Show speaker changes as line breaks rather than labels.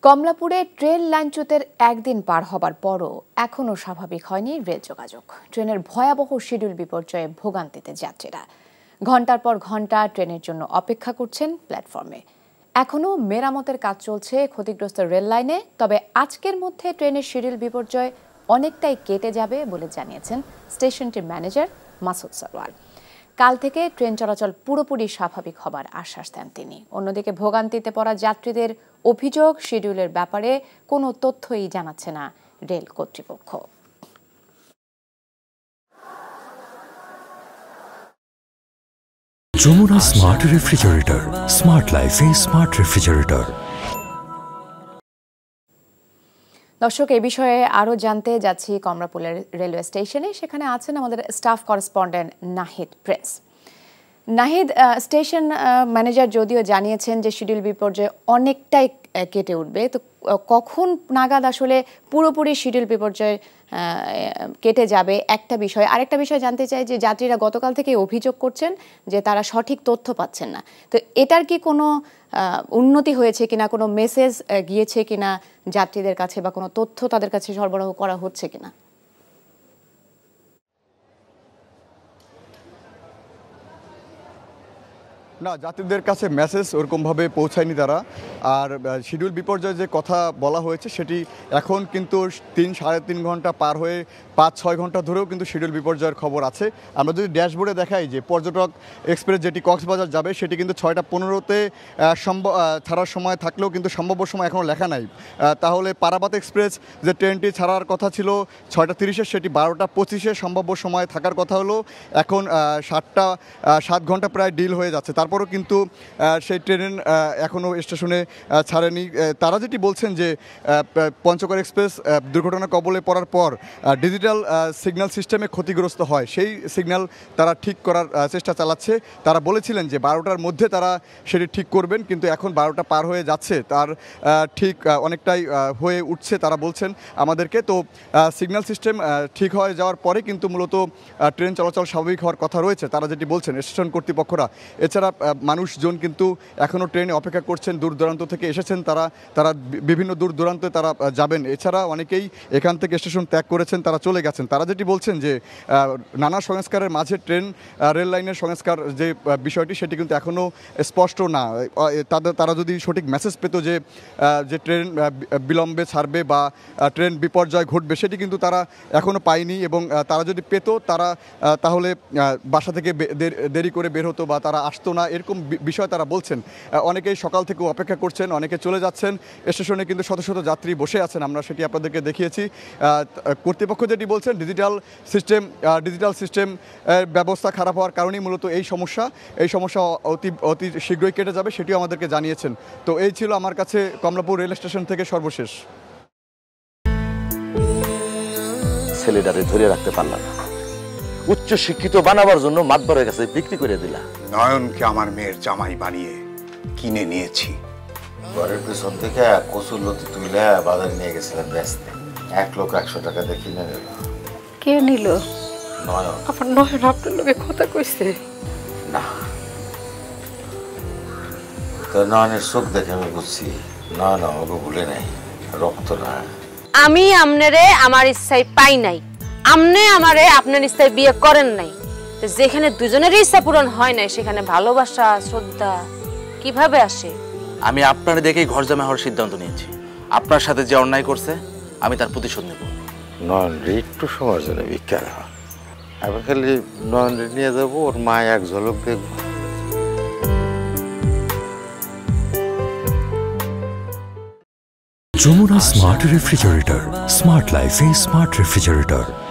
কমলাপুরে train লাইনচ্যুতের একদিন পার হবার পরও এখনও স্বাভাবিক হয়নি রেল যোগাযোগ। ট্রেনের ভয়াবহ শিডিউল বিপর্যয়ে ভোগান্তিতে যাত্রীরা ঘন্টার পর ঘন্টা ট্রেনের জন্য অপেক্ষা করছেন প্ল্যাটফর্মে। এখনও মেরামতের কাজ চলছে ক্ষতিগ্রস্ত রেল লাইনে, তবে আজকের মধ্যে ট্রেনের শিডিউল বিপর্যয় অনেকটাই কেটে যাবে বলে জানিয়েছেন স্টেশনটির ম্যানেজার মাসুদ সরওয়ার। কাল থেকে ট্রেন চলাচল পুরোপুরি স্বাভাবিক হবার আশ্বাস দেন তিনি। অন্যদিকে ভোগান্তিতে পড়া যাত্রীদের অভিযোগ, শিডিউলের ব্যাপারে কোনো তথ্যই জানাচ্ছে না রেল কর্তৃপক্ষ।
যমুনা স্মার্ট রেফ্রিজারেটর, স্মার্ট লাইফে স্মার্ট রেফ্রিজারেটর।
দর্শক, এই বিষয়ে আরও জানতে যাচ্ছি কমলাপুর রেলওয়ে স্টেশনে। সেখানে আছেন আমাদের স্টাফ করেসপন্ডেন্ট নাহিদ প্রেস। নাহিদ, স্টেশন ম্যানেজার যদিও জানিয়েছেন যে শিডিউল বিপর্যয় অনেকটাই কেটে উঠবে, তো কখন নাগাদ আসলে পুরোপুরি শিডিউল বিপর্যয় কেটে যাবে একটা বিষয়। আরেকটা বিষয় জানতে চাই যে যাত্রীরা গতকাল থেকে অভিযোগ করছেন যে তারা সঠিক তথ্য পাচ্ছেন না, তো এটার কি কোনো উন্নতি হয়েছে কিনা, কোনো মেসেজ গিয়েছে কিনা যাত্রীদের কাছে, বা কোনো তথ্য তাদের কাছে সরবরাহ করা হচ্ছে কিনা?
না, যাত্রীদের কাছে মেসেজ ওরকমভাবে পৌঁছায়নি তারা। আর শিডিউল বিপর্যয় যে কথা বলা হয়েছে সেটি এখন কিন্তু 3-3.5 ঘন্টা পার হয়ে 5-6 ঘন্টা ধরেও কিন্তু শিডিউল বিপর্যয়ের খবর আছে। আমরা যদি ড্যাশবোর্ডে দেখাই যে পর্যটক এক্সপ্রেস যেটি কক্সবাজার যাবে সেটি কিন্তু 6টা 15-তে ছাড়ার সময় থাকলেও কিন্তু সম্ভাব্য সময় এখনও লেখা নাই। তাহলে পারাবাত এক্সপ্রেস যে ট্রেনটি ছাড়ার কথা ছিল 6টা 30-এ, সেটি 12টা 25-এ সম্ভাব্য সময় থাকার কথা হলো। এখন 7 ঘন্টা প্রায় ডিল হয়ে যাচ্ছে, তারপরও কিন্তু সেই ট্রেন এখনও স্টেশনে ছাড়েনি। তারা যেটি বলছেন যে পঞ্চগড় এক্সপ্রেস দুর্ঘটনা কবলে পড়ার পর ডিজিটাল সিগন্যাল সিস্টেমে ক্ষতিগ্রস্ত হয়, সেই সিগন্যাল তারা ঠিক করার চেষ্টা চালাচ্ছে। তারা বলেছিলেন যে 12টার মধ্যে তারা সেটি ঠিক করবেন, কিন্তু এখন 12টা পার হয়ে যাচ্ছে, তার ঠিক অনেকটাই হয়ে উঠছে তারা বলছেন আমাদেরকে। তো সিগন্যাল সিস্টেম ঠিক হয়ে যাওয়ার পরে কিন্তু মূলত ট্রেন চলাচল স্বাভাবিক হওয়ার কথা রয়েছে, তারা যেটি বলছেন স্টেশন কর্তৃপক্ষরা। এছাড়া মানুষজন কিন্তু এখনও ট্রেনে অপেক্ষা করছেন, দূর দূরান্ত থেকে এসেছেন তারা বিভিন্ন দূর দূরান্তে তারা যাবেন। এছাড়া অনেকেই এখান থেকে স্টেশন ত্যাগ করেছেন, তারা চলে গেছেন। তারা যেটি বলছেন যে নানা সংস্কারের মাঝে রেল লাইনের সংস্কার যে বিষয়টি সেটি কিন্তু এখনও স্পষ্ট না। তারা যদি সঠিক মেসেজ পেত যে ট্রেন বিলম্বে ছাড়বে বা ট্রেন বিপর্যয় ঘটবে, সেটি কিন্তু তারা এখনও পায়নি। এবং তারা যদি পেত তাহলে বাসা থেকে দেরি করে বের হতো বা তারা আসতো না, এরকম বিষয় তারা বলছেন। অনেকেই সকাল থেকে অপেক্ষা করছেন, অনেকে চলে যাচ্ছেন। স্টেশনে কিন্তু শত শত যাত্রী বসে আছেন, আমরা সেটি আপনাদেরকে দেখিয়েছি। কর্তৃপক্ষ যেটি বলছেন ডিজিটাল সিস্টেম ব্যবস্থা খারাপ হওয়ার কারণেই মূলত এই সমস্যা অতি শীঘ্রই কেটে যাবে, সেটিও আমাদেরকে জানিয়েছেন। তো এই ছিল আমার কাছে কমলাপুর রেল স্টেশন থেকে সর্বশেষ।
ছেলেটারে ধরে রাখতে পারলাম না, উচ্চ শিক্ষিত বানাবার জন্য মাতবরের কাছে বিক্রি করে দিলা।
নয়নকে আমার মেয়ের জামাই বানিয়ে কিনে নিয়েছি।
ঘরের পেছন থেকে কচুর লতি তুলে বাজারে নিয়ে গেছিলাম বেচতে, 1 লোক 100 টাকা দিয়ে কিনে নিল।
কে নিল?
নয়ন।
আমার নয়ন আপনার লোকে কথা কইছে?
না, তো নয়নের চোখ দেখে আমি বুঝছি নয়ন আমাকে ভুলে নাই, রক্ত না।
আমি আমনেরে আমার ইচ্ছায় পাই নাই, আমনে আমারে আপনার ইচ্ছায় বিয়ে করেন নাই। যেখানে দুজনের ইচ্ছা পূরণ হয় নাই সেখানে ভালোবাসা শ্রদ্ধা কিভাবে আসে?
আমি আপনার দেখেই ঘর জামাই হওয়ার সিদ্ধান্ত নিয়েছি। আপনার সাথে যে অন্যায় করছে আমি তার প্রতিশোধ নেব।
নয়ন রে একটু সময়ের জন্য ভিক্ষা দেওয়া, এবার খালি নয়ন রে নিয়ে যাবো, ওর মা এক ঝলক দেখবো।
যমুনা স্মার্ট রেফ্রিজারেটর, স্মার্ট লাইফে স্মার্ট রেফ্রিজারেটর।